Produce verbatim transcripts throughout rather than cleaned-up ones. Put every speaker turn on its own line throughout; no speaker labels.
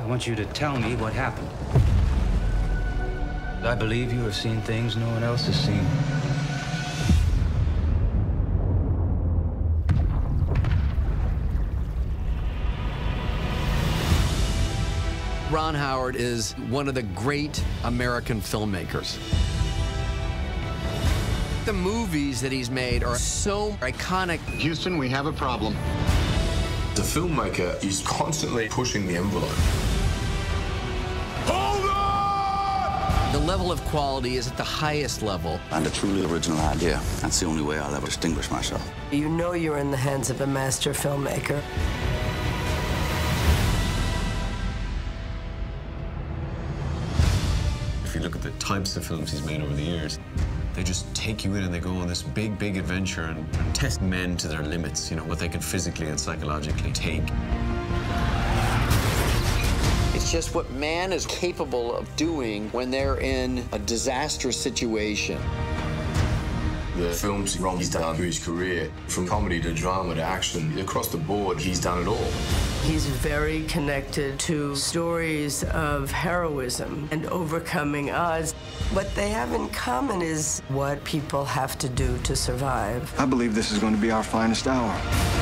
want you to tell me what happened. I believe you have seen things no one else has seen.
Ron Howard is one of the great American filmmakers. The movies that he's made are so iconic.
Houston, we have a problem.
The filmmaker is constantly pushing the envelope. Hold on!
The level of quality is at the highest level.
And a truly original idea. That's the only way I'll ever distinguish myself.
You know you're in the hands of a master filmmaker.
If you look at the types of films he's made over the years, they just take you in and they go on this big, big adventure and, and test men to their limits, you know, what they can physically and psychologically take.
It's just what man is capable of doing when they're in a disastrous situation.
The films Ron he's done through his career, from comedy to drama to action, across the board, he's done it all.
He's very connected to stories of heroism and overcoming odds. What they have in common is what people have to do to survive.
I believe this is going to be our finest hour.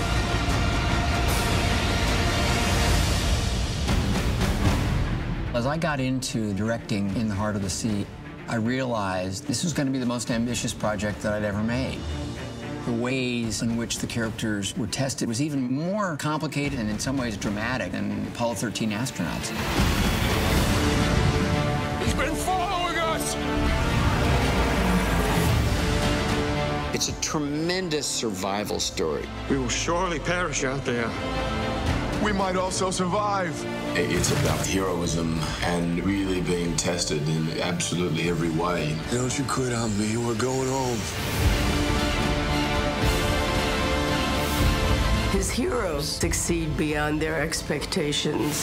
As I got into directing In the Heart of the Sea, I realized this was going to be the most ambitious project that I'd ever made. The ways in which the characters were tested was even more complicated and in some ways dramatic than Apollo thirteen astronauts.
He's been following us!
It's a tremendous survival story.
We will surely perish out there.
We might also survive. It's about heroism and really being tested in absolutely every way. Don't you quit on me, we're going home.
His heroes succeed beyond their expectations.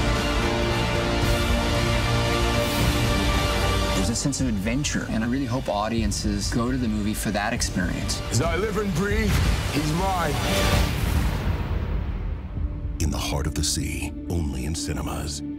There's a sense of adventure, and I really hope audiences go to the movie for that experience.
As I live and breathe, he's mine.
In the Heart of the Sea, only in cinemas.